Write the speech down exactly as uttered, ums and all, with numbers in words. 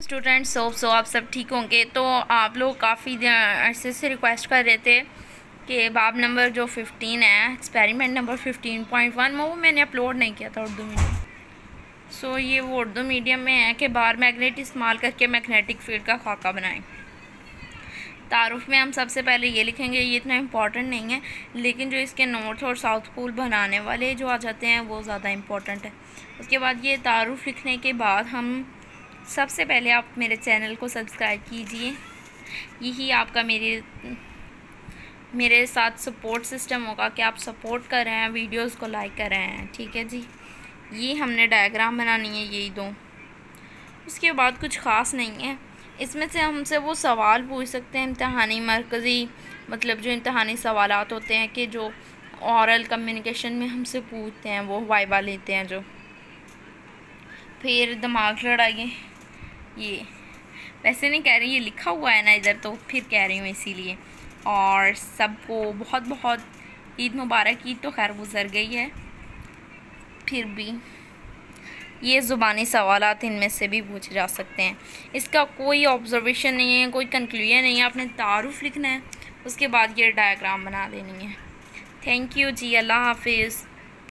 Students so सो आप सब ठीक होंगे। तो आप लोग काफ़ी अरसे से रिक्वेस्ट कर रहे थे कि बाब नंबर जो फिफ्टीन है, experiment number fifteen point one, वो मैंने अपलोड नहीं किया था उर्दू मीडियम। सो ये वो उर्दू मीडियम में है कि बार मैग्नेट इस्तेमाल करके मैग्नेटिक फील्ड का खाका बनाएं। तारुफ में हम सबसे पहले ये लिखेंगे, ये इतना इम्पॉर्टेंट नहीं है, लेकिन जो इसके नॉर्थ और साउथ पोल बनाने वाले जो आ जाते हैं वो ज़्यादा इम्पॉर्टेंट है। उसके बाद ये तारुफ लिखने के बाद हम सबसे पहले आप मेरे चैनल को सब्सक्राइब कीजिए। यही आपका मेरे मेरे साथ सपोर्ट सिस्टम होगा कि आप सपोर्ट कर रहे हैं, वीडियोस को लाइक कर रहे हैं। ठीक है जी। ये हमने डायग्राम बनानी है, यही दो। उसके बाद कुछ ख़ास नहीं है। इसमें से हमसे वो सवाल पूछ सकते हैं इम्तहानी मरकज़ी, मतलब जो इम्तहानी सवालात होते हैं कि जो औरल कम्युनिकेशन में हमसे पूछते हैं, वो वाइवा लेते हैं जो। फिर दिमाग लड़ाइए, ये वैसे नहीं कह रही, ये लिखा हुआ है ना इधर, तो फिर कह रही हूँ इसीलिए। और सबको बहुत बहुत ईद मुबारक। ईद तो खैर गुजर गई है, फिर भी ये ज़ुबानी सवालात इनमें से भी पूछे जा सकते हैं। इसका कोई ऑब्जर्वेशन नहीं है, कोई कंक्लूजन नहीं है। आपने तारुफ लिखना है, उसके बाद ये डायग्राम बना देनी है। थैंक यू जी, अल्लाह हाफिज़।